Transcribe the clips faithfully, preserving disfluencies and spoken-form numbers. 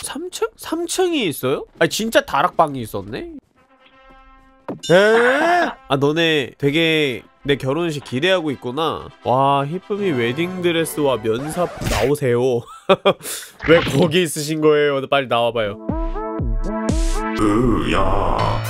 삼 층? 삼 층이 있어요? 아니 진짜 다락방이 있었네? 에? 아 너네 되게 내 결혼식 기대하고 있구나. 와 히쁨이 웨딩드레스와 면삽 나오세요. 왜 거기 있으신 거예요? 빨리 나와봐요. 으야.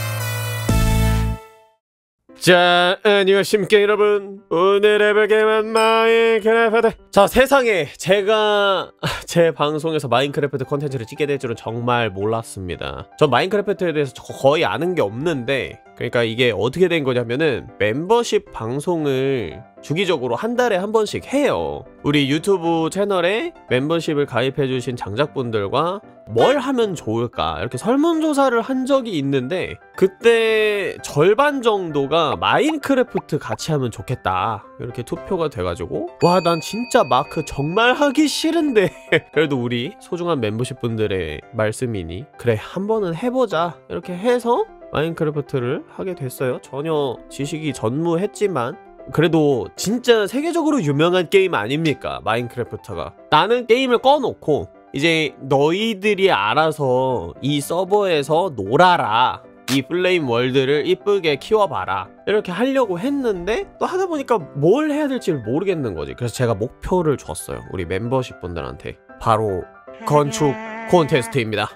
자, 안녕하십니까 여러분. 오늘 해볼 게임은 마인크래프트. 자, 세상에 제가 제 방송에서 마인크래프트 컨텐츠를 찍게 될 줄은 정말 몰랐습니다. 전 마인크래프트에 대해서 거의 아는 게 없는데, 그러니까 이게 어떻게 된 거냐면은 멤버십 방송을 주기적으로 한 달에 한 번씩 해요. 우리 유튜브 채널에 멤버십을 가입해주신 장작분들과 뭘 하면 좋을까 이렇게 설문조사를 한 적이 있는데, 그때 절반 정도가 마인크래프트 같이 하면 좋겠다 이렇게 투표가 돼가지고, 와 난 진짜 마크 정말 하기 싫은데 그래도 우리 소중한 멤버십 분들의 말씀이니 그래 한 번은 해보자 이렇게 해서 마인크래프트를 하게 됐어요. 전혀 지식이 전무했지만 그래도 진짜 세계적으로 유명한 게임 아닙니까 마인크래프트가. 나는 게임을 꺼놓고 이제 너희들이 알아서 이 서버에서 놀아라, 이 플레임 월드를 이쁘게 키워봐라 이렇게 하려고 했는데, 또 하다보니까 뭘 해야 될지를 모르겠는 거지. 그래서 제가 목표를 줬어요 우리 멤버십 분들한테. 바로 건축 콘테스트입니다.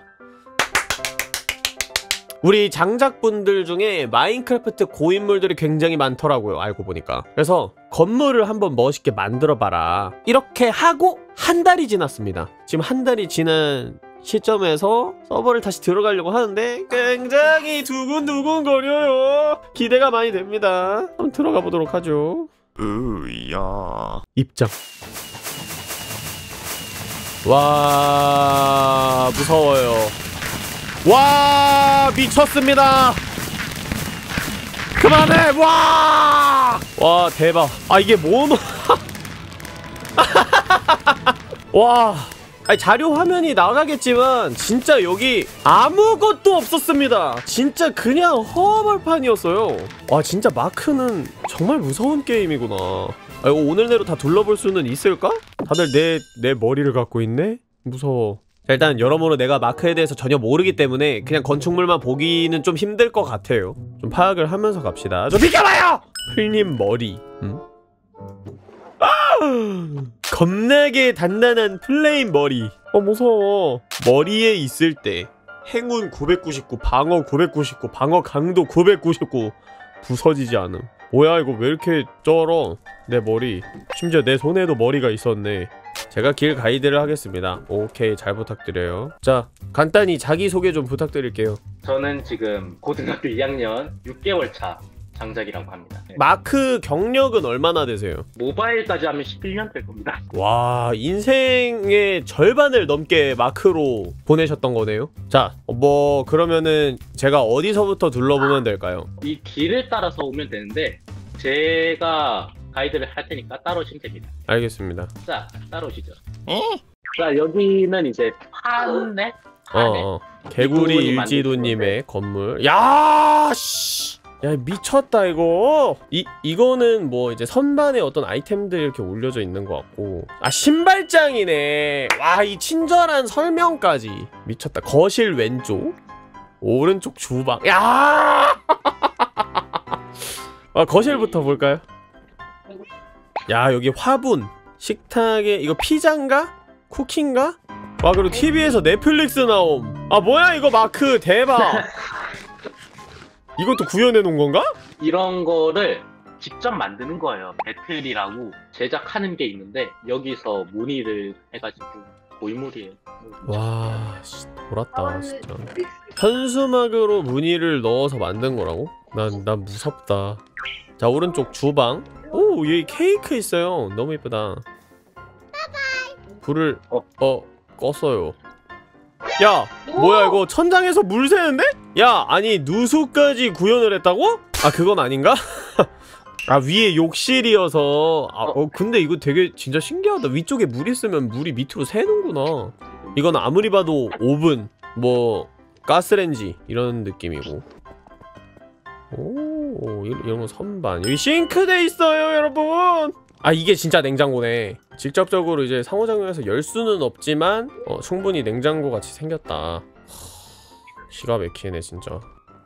우리 장작분들 중에 마인크래프트 고인물들이 굉장히 많더라고요 알고 보니까. 그래서 건물을 한번 멋있게 만들어봐라 이렇게 하고 한 달이 지났습니다. 지금 한 달이 지난 시점에서 서버를 다시 들어가려고 하는데 굉장히 두근두근거려요. 기대가 많이 됩니다. 한번 들어가 보도록 하죠. 으야. 입장. 와 무서워요. 와 미쳤습니다. 그만해. 와! 와 대박. 아 이게 뭐 와 아니 자료 화면이 나가겠지만 진짜 여기 아무것도 없었습니다. 진짜 그냥 허벌판이었어요. 와 진짜 마크는 정말 무서운 게임이구나. 아 이거 오늘 내로 다 둘러볼 수는 있을까? 다들 내, 내 머리를 갖고 있네? 무서워. 자, 일단 여러모로 내가 마크에 대해서 전혀 모르기 때문에 그냥 건축물만 보기는 좀 힘들 것 같아요. 좀 파악을 하면서 갑시다. 좀 비켜봐요! 풀님 머리. 응? 아! 겁나게 단단한 플레인 머리. 어 무서워. 머리에 있을 때 행운 구백구십구, 방어 구백구십구, 방어 강도 구백구십구, 부서지지 않음. 뭐야 이거 왜 이렇게 쩔어 내 머리. 심지어 내 손에도 머리가 있었네. 제가 길 가이드를 하겠습니다. 오케이 잘 부탁드려요. 자 간단히 자기소개 좀 부탁드릴게요. 저는 지금 고등학교 이 학년 육 개월 차 장작이라고 합니다. 네. 마크 경력은 얼마나 되세요? 모바일까지 하면 십일 년 될 겁니다. 와 인생의 절반을 넘게 마크로 보내셨던 거네요. 자 뭐 그러면은 제가 어디서부터 둘러보면 될까요? 이 길을 따라서 오면 되는데 제가 가이드를 할 테니까 따라오시면 됩니다. 알겠습니다. 자 따라오시죠. 에? 자 여기는 이제 판네? 판네? 어, 어. 개구리 일지도님의 건물. 야 씨. 야 미쳤다 이거. 이 이거는 뭐 이제 선반에 어떤 아이템들 이렇게 올려져 있는 것 같고, 아 신발장이네. 와 이 친절한 설명까지 미쳤다. 거실 왼쪽, 오른쪽 주방. 야. 아 거실부터 볼까요? 야 여기 화분, 식탁에 이거 피자인가? 쿠키인가? 와 그리고 티비에서 넷플릭스 나옴. 아 뭐야 이거 마크 대박. 이것도 구현해놓은 건가? 이런 거를 직접 만드는 거예요. 배틀이라고 제작하는 게 있는데 여기서 문의를 해가지고 고인물이에요. 와 씨, 돌았다 진짜. 현수막으로 무늬를 넣어서 만든 거라고? 난, 난 무섭다. 자 오른쪽 주방. 오 여기 케이크 있어요. 너무 예쁘다. 불을 어, 어 껐어요. 야 뭐야 이거 천장에서 물 새는데? 야 아니 누수까지 구현을 했다고? 아 그건 아닌가? 아 위에 욕실이어서. 아 어, 근데 이거 되게 진짜 신기하다. 위쪽에 물 있으면 물이 밑으로 새는구나. 이건 아무리 봐도 오븐 뭐 가스레인지 이런 느낌이고. 오 이런 거 선반. 여기 싱크대 있어요 여러분. 아 이게 진짜 냉장고네. 직접적으로 이제 상호작용해서 열 수는 없지만 어, 충분히 냉장고 같이 생겼다. 하, 기가 막히네 진짜.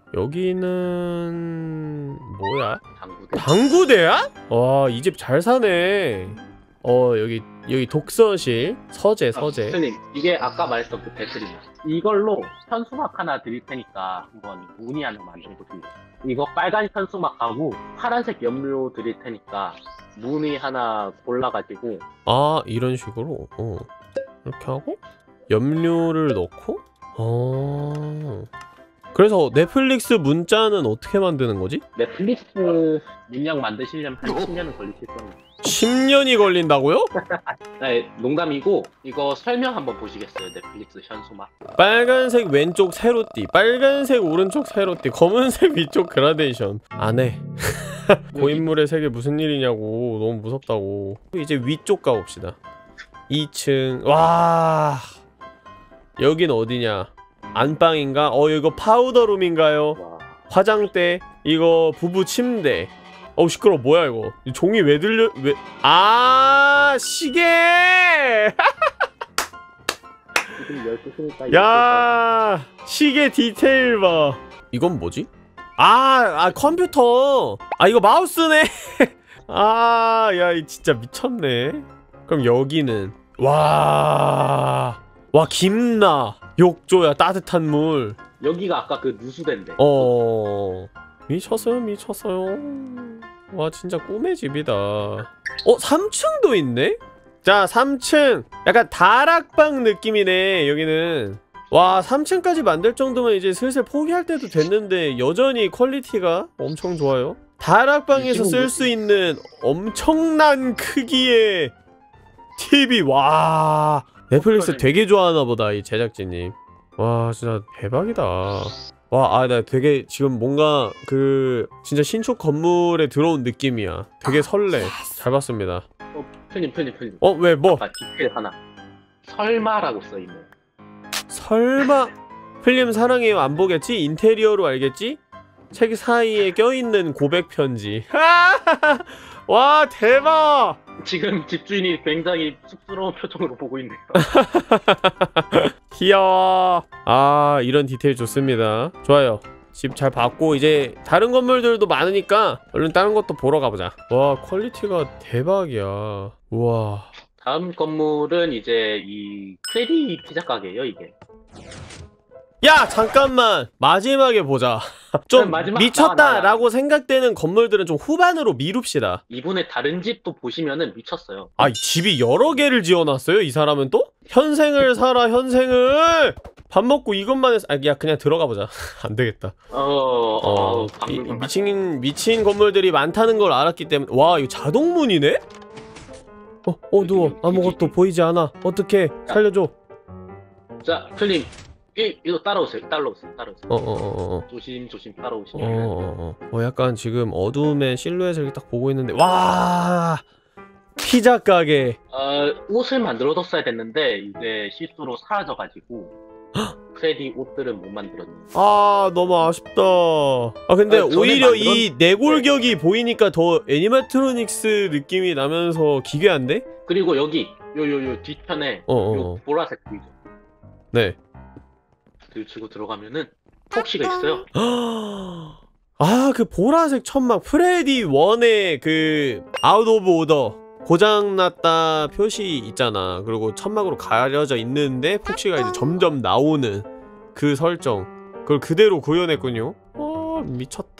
여기는 뭐야? 당구대. 당구대야? 와 이 집 잘 사네. 어 여기 여기 독서실 서재 서재. 선생님 이게 아까 말했던 그 배틀이야. 이걸로 현수막 하나 드릴 테니까 한번 무늬 하나 만들고 드릴게요. 이거 빨간 현수막하고 파란색 염료 드릴 테니까 무늬 하나 골라가지고. 아 이런 식으로 어 이렇게 하고 염료를 넣고 어 그래서 넷플릭스 문자는 어떻게 만드는 거지? 넷플릭스 문양 만드시려면 한 십 년은 걸리실 겁니다. 십 년이 걸린다고요? 네, 농담이고 이거 설명 한번 보시겠어요? 넷플릭스 현수막. 빨간색 왼쪽 세로띠, 빨간색 오른쪽 세로띠, 검은색 위쪽 그라데이션. 안 해. 고인물의 세계 무슨 일이냐고. 너무 무섭다고. 이제 위쪽 가봅시다. 이 층. 와 여긴 어디냐? 안방인가? 어 이거 파우더룸인가요? 와. 화장대. 이거 부부 침대. 어우 시끄러워. 뭐야 이거. 이 종이 왜 들려? 왜? 아 시계! 지금 열두 시니까 야 시계 디테일 봐. 이건 뭐지? 아, 아 컴퓨터. 아 이거 마우스네. 아, 야 이 진짜 미쳤네. 그럼 여기는 와, 와 김나 욕조야 따뜻한 물. 여기가 아까 그 누수대인데. 어 미쳤어요 미쳤어요. 와 진짜 꿈의 집이다. 어 삼 층도 있네? 자 삼 층 약간 다락방 느낌이네 여기는. 와 삼 층까지 만들 정도면 이제 슬슬 포기할 때도 됐는데 여전히 퀄리티가 엄청 좋아요. 다락방에서 쓸 수 있는 엄청난 크기의 티비. 와 넷플릭스 되게 좋아하나 보다 이 제작진님. 와 진짜 대박이다. 와, 아, 나 되게 지금 뭔가 그 진짜 신축 건물에 들어온 느낌이야. 되게 설레. 잘 봤습니다. 어, 편님 편님 편님. 어, 왜 뭐? 아까 디테일 하나. 설마라고 써있네. 설마 필름 사랑해요 안 보겠지? 인테리어로 알겠지? 책 사이에 껴있는 고백 편지. 와 대박! 지금 집주인이 굉장히 쑥스러운 표정으로 보고 있네요. 귀여워. 아 이런 디테일 좋습니다. 좋아요. 집 잘 봤고 이제 다른 건물들도 많으니까 얼른 다른 것도 보러 가보자. 와 퀄리티가 대박이야. 우와. 다음 건물은 이제 이 크레디 피자 가게예요 이게. 야 잠깐만 마지막에 보자. 좀 마지막, 미쳤다라고 나와, 나와. 생각되는 건물들은 좀 후반으로 미룹시다. 이분의 다른 집도 보시면은 미쳤어요. 아 집이 여러 개를 지어놨어요 이 사람은 또? 현생을 살아 현생을. 밥 먹고 이것만 해서 아 야 그냥 들어가보자. 안되겠다. 어... 어, 어 이, 미친 미친 건물들이 많다는 걸 알았기 때문에. 와 이거 자동문이네? 어 어두워 아무것도 보이지 않아. 어떡해 살려줘. 자 편님 이, 이거 따라오세요 따라오세요 따라오세요. 어어어어 조심 조심 따라오시면. 어어어 어 약간 지금 어두움에 실루엣을 이렇게 딱 보고 있는데 와 피자 가게. 어, 옷을 만들어뒀어야 됐는데 이제 실수로 사라져가지고 크레디 옷들은 못 만들었네. 아 너무 아쉽다. 아 근데 아, 전에 오히려 만들었- 이 내골격이 보이니까 더 애니마트로닉스 느낌이 나면서 기괴한데? 그리고 여기 요 요 요 뒤편에 어어 요 보라색 보이죠? 네. 들치고 들어가면은 폭시가 있어요. 아 그 보라색 천막 프레디 원의 그 아웃 오브 오더 고장났다 표시 있잖아. 그리고 천막으로 가려져 있는데 폭시가 이제 점점 나오는 그 설정, 그걸 그대로 구현했군요. 아 미쳤다.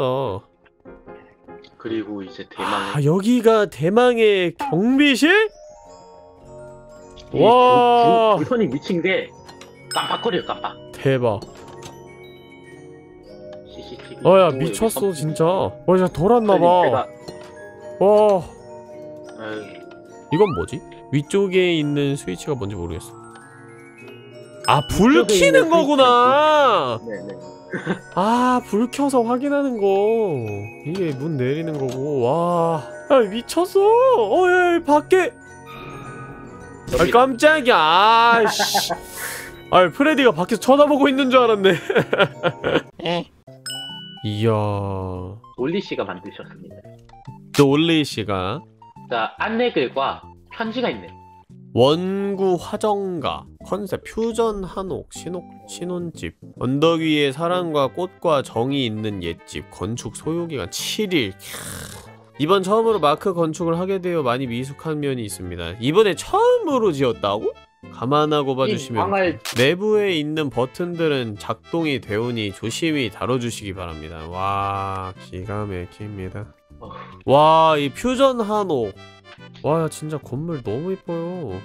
그리고 이제 대망의 아 여기가 대망의 경비실? 이 와. 불- 불선이 미친 게 깜빡거려요 깜빡. 대박. 씨씨티비. 어야 또 미쳤어 여기 진짜. 와 진짜 돌았나봐. 제가- 와 아유, 이건 뭐지? 위쪽에 있는 스위치가 뭔지 모르겠어. 아 불 위쪽에 켜는 있는 거구나. 네네. 아 불 켜서 확인하는 거. 이게 문 내리는 거고. 와 아, 미쳤어. 어야 밖에. 아 깜짝이야. 아씨. 아 프레디가 밖에서 쳐다보고 있는 줄 알았네. 이야. 올리 씨가 만드셨습니다. 놀리 씨가. 자, 안내글과 편지가 있네요. 원구 화정가 컨셉 퓨전 한옥 신혼, 신혼집 언덕 위에 사랑과 꽃과 정이 있는 옛집 건축 소요기간 칠 일. 이번 처음으로 마크 건축을 하게 되어 많이 미숙한 면이 있습니다. 이번에 처음으로 지었다고? 감안하고 봐주시면 방을 내부에 있는 버튼들은 작동이 되오니 조심히 다뤄주시기 바랍니다. 와 기가 막힙니다. 어. 와 이 퓨전 한옥 와 진짜 건물 너무 이뻐요.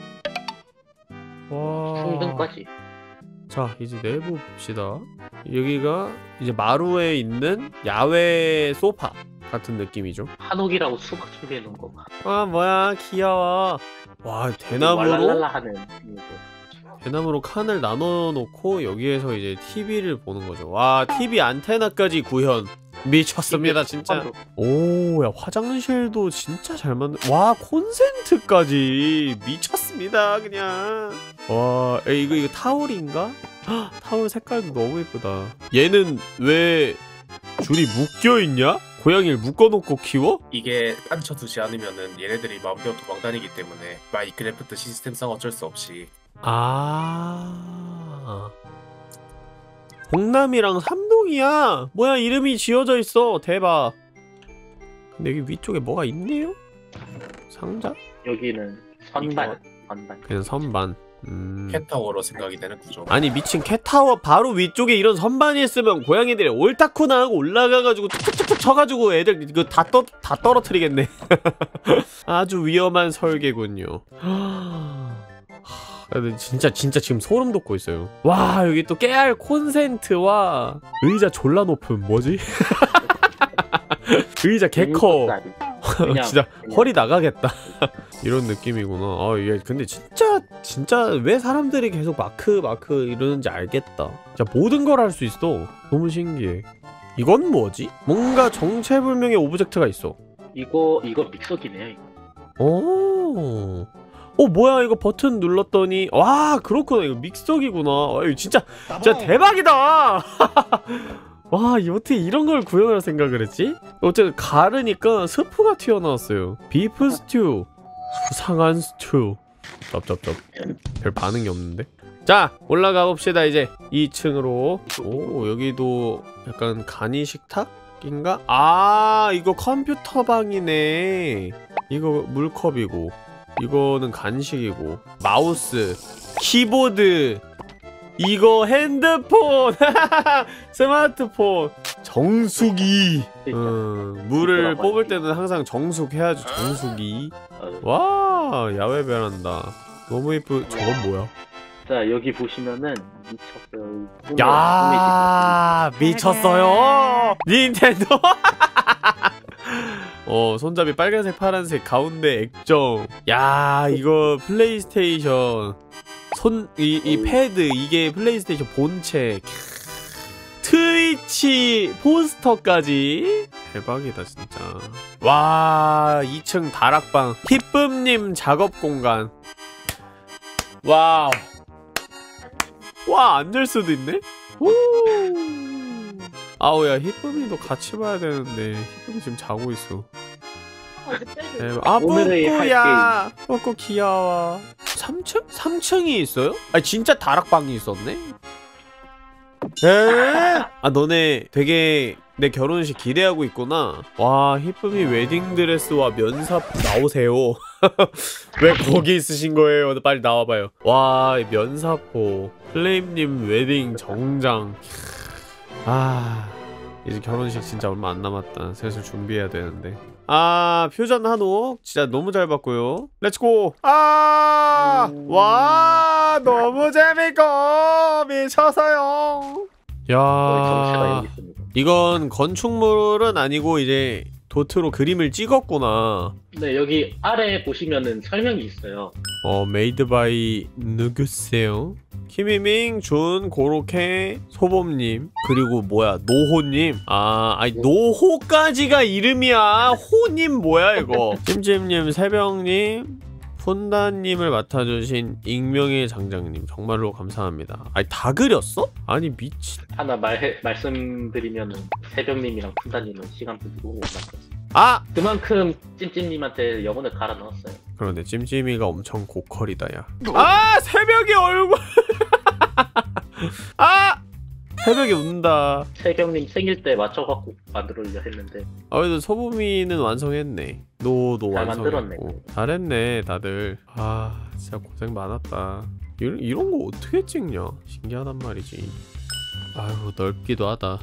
와 풍등까지. 자 이제 내부 봅시다. 여기가 이제 마루에 있는 야외 소파 같은 느낌이죠. 한옥이라고 수박 준비해 놓은 거 봐. 아 뭐야 귀여워. 와 대나무로 왈랄랄라 하는 이거. 대나무로 칸을 나눠 놓고 여기에서 이제 티비를 보는 거죠. 와 티비 안테나까지 구현 미쳤습니다 진짜. 오 야 화장실도 진짜 잘 만든. 와 콘센트까지 미쳤습니다 그냥. 와 에이, 이거 이거 타올인가? 헉, 타올 색깔도 너무 예쁘다. 얘는 왜 줄이 묶여있냐? 고양이를 묶어놓고 키워? 이게 앉혀두지 않으면은 얘네들이 마음대로 도망다니기 때문에 마인크래프트 시스템상 어쩔 수 없이. 아 봉남이랑 삼동이야. 뭐야 이름이 지어져 있어. 대박. 근데 여기 위쪽에 뭐가 있네요? 상자? 여기는 선반. 선반. 그냥 선반. 음... 캣타워로 생각이 되는 구조. 아니 미친 캣타워 바로 위쪽에 이런 선반이 있으면 고양이들이 옳다쿠나 하고 올라가가지고 툭툭툭툭 쳐가지고 애들 이거 다, 떠, 다 떨어뜨리겠네. 아주 위험한 설계군요. 근데 진짜 진짜 지금 소름 돋고 있어요. 와 여기 또 깨알 콘센트와 의자 졸라 높음 뭐지? 의자 개커. 그냥, 진짜 그냥. 허리 나가겠다. 이런 느낌이구나. 아 이게 근데 진짜 진짜 왜 사람들이 계속 마크 마크 이러는지 알겠다. 진짜 모든 걸 할 수 있어. 너무 신기해. 이건 뭐지? 뭔가 정체불명의 오브젝트가 있어. 이거 이거 믹서기네요. 이거. 오. 어 뭐야 이거 버튼 눌렀더니 와 그렇구나 이거 믹서기구나. 아, 이거 진짜 진짜 대박이다. 와 이 어떻게 이런 걸 구현할 생각을 했지? 어쨌든 가르니까 스프가 튀어나왔어요. 비프 스튜 수상한 스튜. 쩝쩝쩝. 별 반응이 없는데? 자 올라가 봅시다 이제 이 층으로. 오 여기도 약간 간이 식탁인가? 아 이거 컴퓨터 방이네. 이거 물컵이고 이거는 간식이고 마우스 키보드 이거 핸드폰 스마트폰 정수기. 음, 물을 뽑을 때는 항상 정수해야죠. 정수기. 와 야외 베란다 너무 예쁘. 저건 뭐야? 자 여기 보시면은 미쳤어요. 야 미쳤어요. 닌텐도. 어 손잡이 빨간색 파란색 가운데 액정. 야 이거 플레이스테이션 손 이 이 패드 이게 플레이스테이션 본체. 트위치 포스터까지 대박이다 진짜. 와 이 층 다락방 히쁨님 작업 공간. 와우. 와 앉을 수도 있네. 오. 아우야 히쁨이도 같이 봐야 되는데 히쁨이 지금 자고 있어. 대박. 아 뿌꾸야 뿌꾸 귀여워. 삼 층? 삼 층이 있어요? 아니 진짜 다락방이 있었네? 에? 아 너네 되게 내 결혼식 기대하고 있구나. 와 히쁨이 웨딩드레스와 면삽 나오세요. 왜 거기 있으신 거예요? 빨리 나와봐요. 와 면사포 플레임님 웨딩 정장. 아 이제 결혼식 진짜 얼마 안 남았다. 슬슬 준비해야 되는데. 아 퓨전 한옥 진짜 너무 잘 봤고요. 렛츠고. 아 와 너무 재밌고 미쳐서요. 야 이건 건축물은 아니고 이제 도트로 그림을 찍었구나. 네 여기 아래 보시면은 설명이 있어요. 어 메이드 바이 누구세요? 키미밍, 준, 고로케, 소범님 그리고 뭐야 노호님. 아 아니 노호까지가 이름이야. 호님 뭐야 이거. 찜찜님, 새벽님, 푼다님을 맡아주신 익명의 장장님 정말로 감사합니다. 아니 다 그렸어? 아니 미친. 하나 말 말씀드리면은 새벽님이랑 푼다님은 시간 두고 못 맞췄어요. 아! 그만큼 찜찜님한테 영혼을 갈아 넣었어요. 그런데 찜찜이가 엄청 고퀄이다 야. 아! 새벽에 얼굴 아! 새벽에 운다. 세경님 생일 때 맞춰갖고 만들어려 했는데 아 그래도 소부미는 완성했네. 노도 잘 완성했고 만들었네. 잘했네 다들. 아 진짜 고생 많았다. 이런, 이런 거 어떻게 찍냐 신기하단 말이지. 아유 넓기도 하다.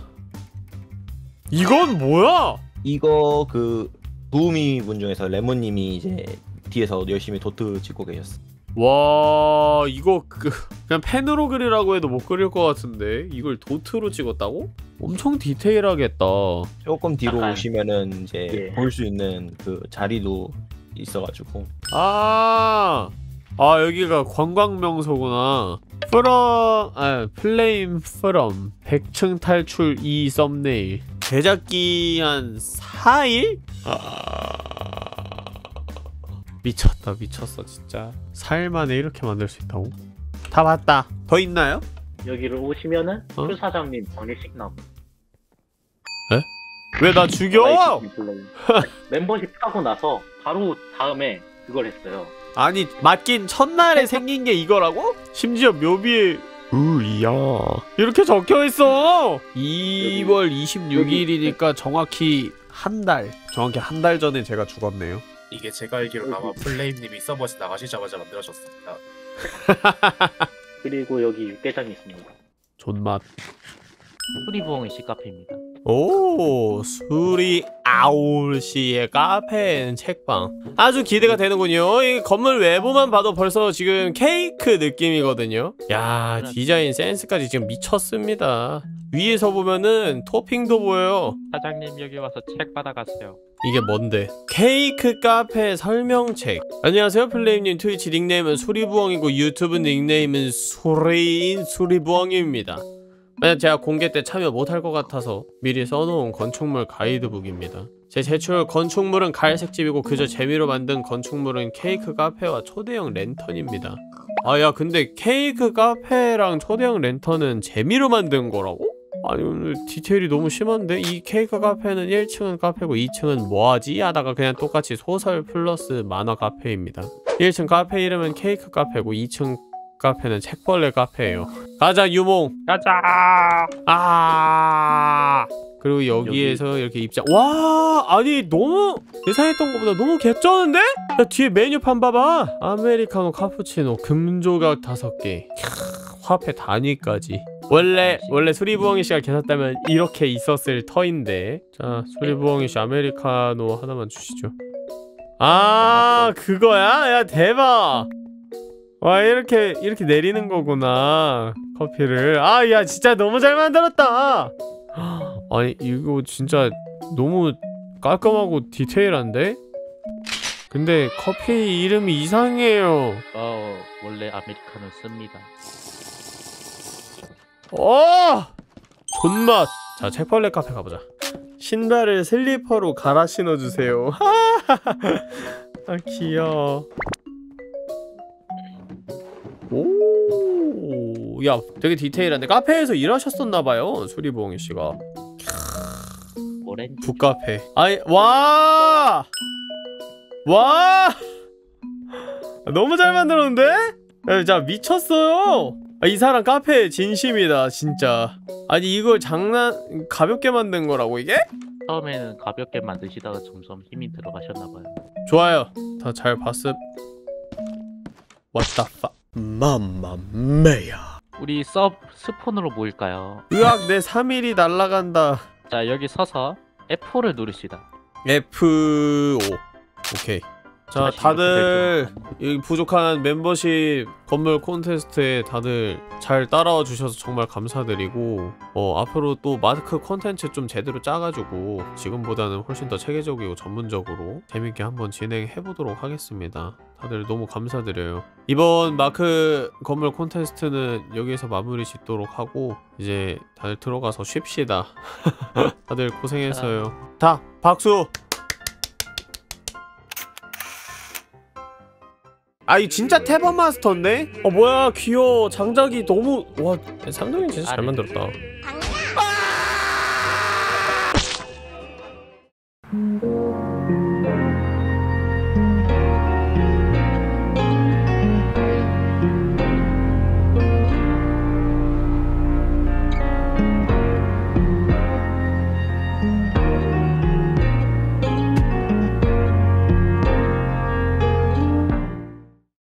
이건 뭐야? 이거 그 도우미 분 중에서 레몬님이 이제 뒤에서 열심히 도트 찍고 계셨어. 와 이거 그 그냥 펜으로 그리라고 해도 못 그릴 것 같은데 이걸 도트로 찍었다고? 엄청 디테일하겠다. 조금 뒤로 약간, 오시면은 이제 예. 볼 수 있는 그 자리도 있어가지고. 아, 아 여기가 관광 명소구나. 프롬, 아 플레임 프롬 백 층 탈출 이 썸네일. 제작기 한 사 일? 아... 미쳤다 미쳤어 진짜. 사 일 만에 이렇게 만들 수 있다고? 다 봤다. 더 있나요? 여기를 오시면은 어? 표 사장님 정리식 나고 왜 나 죽여? 멤버십 하고 나서 바로 다음에 그걸 했어요. 아니 맞긴 첫날에 생긴 게 이거라고? 심지어 묘비에 으이야 이렇게 적혀있어. 이월 이십육 일이니까 정확히 한 달. 정확히 한 달 전에 제가 죽었네요. 이게 제가 알기로 아마 플레임님이 서버에서 나가시자마자 만들어졌습니다. 그리고 여기 육개장이 있습니다. 존맛. 수리부엉이 씨 카페입니다. 오 수리 아울씨의 카페 책방 아주 기대가 되는군요. 이 건물 외부만 봐도 벌써 지금 케이크 느낌이거든요. 야 디자인 센스까지 지금 미쳤습니다. 위에서 보면은 토핑도 보여요. 사장님 여기 와서 책 받아가세요. 이게 뭔데? 케이크 카페 설명책. 안녕하세요 플레임님. 트위치 닉네임은 수리부엉이고 유튜브 닉네임은 수리인 수리부엉이입니다. 만약 제가 공개 때 참여 못할 것 같아서 미리 써놓은 건축물 가이드북입니다. 제 제출 건축물은 갈색집이고 그저 재미로 만든 건축물은 케이크 카페와 초대형 랜턴입니다. 아 야 근데 케이크 카페랑 초대형 랜턴은 재미로 만든 거라고? 아니 오늘 디테일이 너무 심한데? 이 케이크 카페는 일 층은 카페고 이 층은 뭐하지? 하다가 그냥 똑같이 소설 플러스 만화 카페입니다. 일 층 카페 이름은 케이크 카페고 이 층 카페는 책벌레 카페예요. 가자 유몽 가자. 아 그리고 여기에서 여기. 이렇게 입장. 와 아니 너무 예상했던 것보다 너무 개쩌는데? 야 뒤에 메뉴판 봐봐. 아메리카노 카푸치노 금조각 다섯 개 화폐 단위까지. 원래 원래 수리부엉이 씨가 계셨다면 이렇게 있었을 터인데. 자 수리부엉이 씨 아메리카노 하나만 주시죠. 아 그거야? 야 대박. 와 이렇게 이렇게 내리는 거구나 커피를. 아 야 진짜 너무 잘 만들었다. 아니 이거 진짜 너무 깔끔하고 디테일한데? 근데 커피 이름이 이상해요. 어 원래 아메리카노 씁니다. 어! 존맛. 자 책벌레 카페 가보자. 신발을 슬리퍼로 갈아 신어주세요. 아 귀여워. 오, 야, 되게 디테일한데 카페에서 일하셨었나봐요, 수리부엉이 씨가. 오렌지. 북카페. 아이, 와, 와, 너무 잘 만들었는데? 야, 진짜 미쳤어요. 아, 이 사람 카페 진심이다, 진짜. 아니 이걸 장난 가볍게 만든 거라고 이게? 처음에는 가볍게 만드시다가 점점 힘이 들어가셨나봐요. 좋아요. 다 잘 봤음. What the fuck? 맘마메야. 우리 섭 스폰으로 모일까요? 으악 내 삼 일이 날라간다. 자 여기 서서 에프 포를 누르시다. 에프 오. 오케이. 자 다들 여기 부족한 멤버십 건물 콘테스트에 다들 잘 따라와 주셔서 정말 감사드리고 어 앞으로 또 마크 콘텐츠 좀 제대로 짜가지고 지금보다는 훨씬 더 체계적이고 전문적으로 재밌게 한번 진행해보도록 하겠습니다. 다들 너무 감사드려요. 이번 마크 건물 콘테스트는 여기에서 마무리 짓도록 하고 이제 다들 들어가서 쉽시다. 다들 고생했어요. 다 박수! 아 이 진짜 태번 마스터인데? 어 뭐야 귀여워. 장작이 너무 와 삼동이 진짜 잘 만들었다.